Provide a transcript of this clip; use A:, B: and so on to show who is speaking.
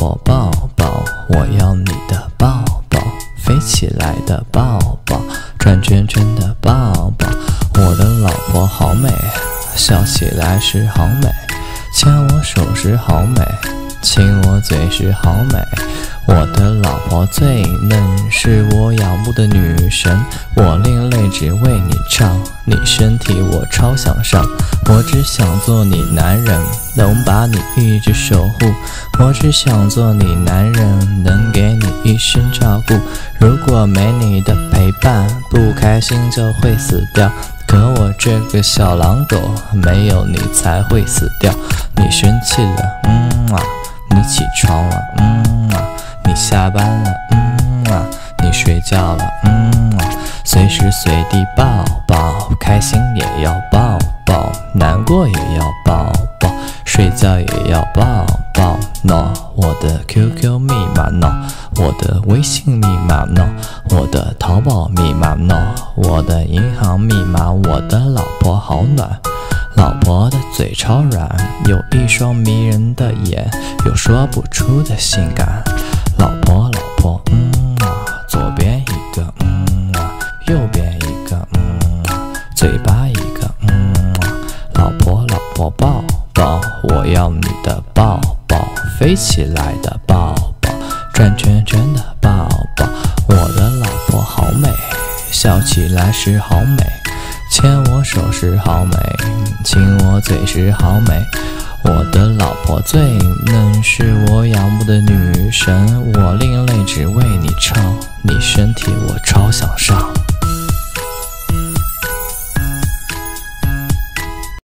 A: 婆抱抱，我要你的抱抱，飞起来的抱抱，转圈圈的抱抱。我的老婆好美，笑起来时好美，牵我手时好美，亲我嘴时好美。我的老婆最嫩，是我仰慕的女神，我另类只为你唱，你身体我超想上。我只想做你男人，能把你一直守护。我只想做你男人，能给你一生照顾。如果没你的陪伴，不开心就会死掉。可我这个小狼狗，没有你才会死掉。你生气了，你起床了，你下班了，你睡觉了，随时随地抱抱，开心也要抱抱，难过也要抱抱，睡觉也要抱抱。No， 我的 QQ 密码 No， 我的微信密码 No， 我的淘宝密码 No， 我的银行密码。我的老婆好暖，老婆的嘴超软，有一双迷人的眼，有说不出的性感。老婆老婆，左边一个，右边一个，嘴巴一个，老婆老婆抱抱，我要你的抱抱，飞起来的抱抱，转圈圈的抱抱。我的老婆好美，笑起来时好美，牵我手时好美，亲我嘴时好美。我的老婆最嫩，是我仰慕的女神，我另类只为你唱，你身体我超想上。